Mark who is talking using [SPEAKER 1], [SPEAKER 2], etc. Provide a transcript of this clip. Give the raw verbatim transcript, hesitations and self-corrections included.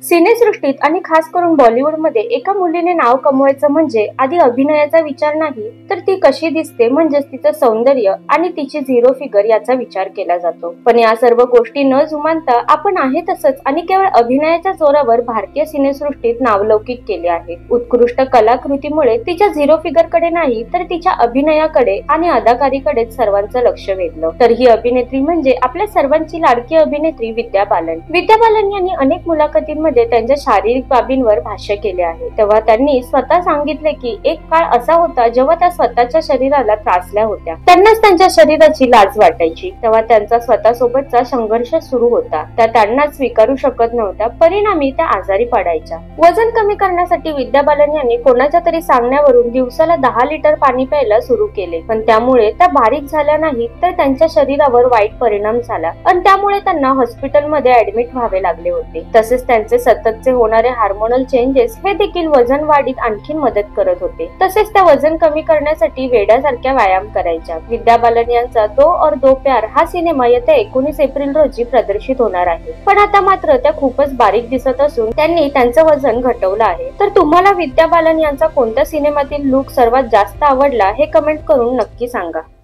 [SPEAKER 1] सिनेसृष्टीत आणि खास करून बॉलिवूडमध्ये एका मुलीने नाव कमवायचं म्हणजे आधी अभिनयाचा विचार नाही तर ती कशी दिसते म्हणजेच तिचं सौंदर्य आणि तिची झिरो फिगर याचा विचार केला जातो। पण या सर्व गोष्टी न जुमानता आपण आहे तसंच आणि केवळ अभिनयाच्या जोरावर भारतीय सिनेसृष्टीत नावलौकिक केले आहे। उत्कृष्ट कलाकृतीमुळे तिच्या झिरो फिगर कडे नाही तर तिच्या अभिनयाकडे आणि अदाकारीकडे सर्वांचं लक्ष वेधलं। तर ही अभिनेत्री म्हणजे आपल्या सर्वांची लाडकी अभिनेत्री विद्या बालन। विद्या बालन यांनी अनेक मुलाखतींमध्ये त्यांच्या शारीरिक बाबींवर भाष्य केले आहे। तेव्हा त्यांनी स्वतः सांगितले की एक काळ असा होता जेव्हा त्या स्वतःच्या शरीराला त्रासल्या होत्या, त्यांनाच त्यांच्या शरीराची लाज वाटायची। तेव्हा त्यांचा स्वतःसोबतचा संघर्ष सुरू होता, त्या त्यांना स्वीकारू शकत नव्हत्या, परिणामी त्या आजारी पडायच्या। वजन कमी करण्यासाठी विद्या बालन यांनी कोणाच्या तरी सांगण्यावरून दिवसाला दहा लिटर पाणी प्यायला सुरू केले, पण त्यामुळे त्या बारीक झाल्या नाही तर त्यांच्या शरीरावर वाईट परिणाम झाला आणि त्यामुळे त्यांना हॉस्पिटलमध्ये ऍडमिट व्हावे लागले होते। तसेच त्यांचे सततचे होणारे हार्मोनल चेंजेस हे देखील वजन वाढीत आणखी मदत करत होते। तसेच त्या वजन कमी करण्यासाठी वेड्यासारख्या व्यायाम करायच्या। विद्या बालन यांचा दो और दो प्यार हा सिनेमा येत्या एकोणीस एप्रिल रोजी प्रदर्शित होणार आहे, पण आता मात्र त्या खूपच बारीक दिसत असून त्यांनी त्यांचं वजन घटवलं आहे। तर तुम्हाला विद्या बालन यांचा कोणत्या सिनेमातील लुक सर्वात जास्त आवडला हे कमेंट करून नक्की सांगा।